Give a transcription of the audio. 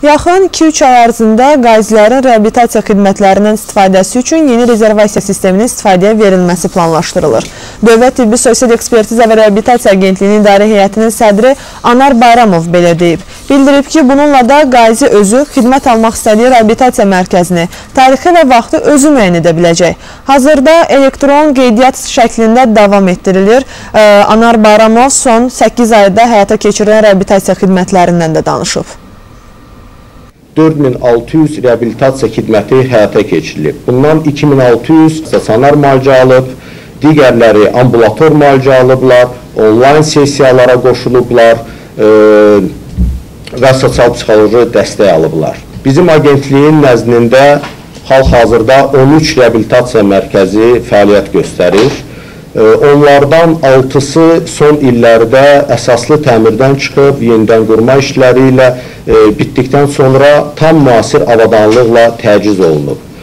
Yaxın 2-3 ay ərzində qazilərin reabilitasiya xidmətlərindən istifadəsi üçün yeni rezervasiya sisteminin istifadəyə verilməsi planlaşdırılır. Dövlət Tibbi Sosial Ekspertiza və Reabilitasiya Agentliyinin İdarə Heyətinin sədri Anar Bayramov belə deyib. Bildirib ki, bununla da qazi özü xidmət almaq istədiyi reabilitasiya mərkəzini, tarixi və vaxtı özü müəyyən edə biləcək. Hazırda elektron qeydiyyat şəklində davam etdirilir. Anar Bayramov son 8 ayda həyata keçirilən reabilitasiya xidmətlərindən də danışıb. 4600 reabilitasiya xidməti həyata keçirilib. Bundan 2600 stasionar müalicə alıb, digərləri ambulator müalicə alıblar, onlayn sessiyalara qoşulublar və sosial-psixoloji dəstək alıblar. Bizim agentliyin nəzdində hal-hazırda 13 reabilitasiya mərkəzi fəaliyyət göstərir. Onlardan 6-sı son illərdə əsaslı təmirdən çıxıb, yenidən qurma işləri ilə bitdikdən sonra tam müasir avadanlıqla təciz olunub.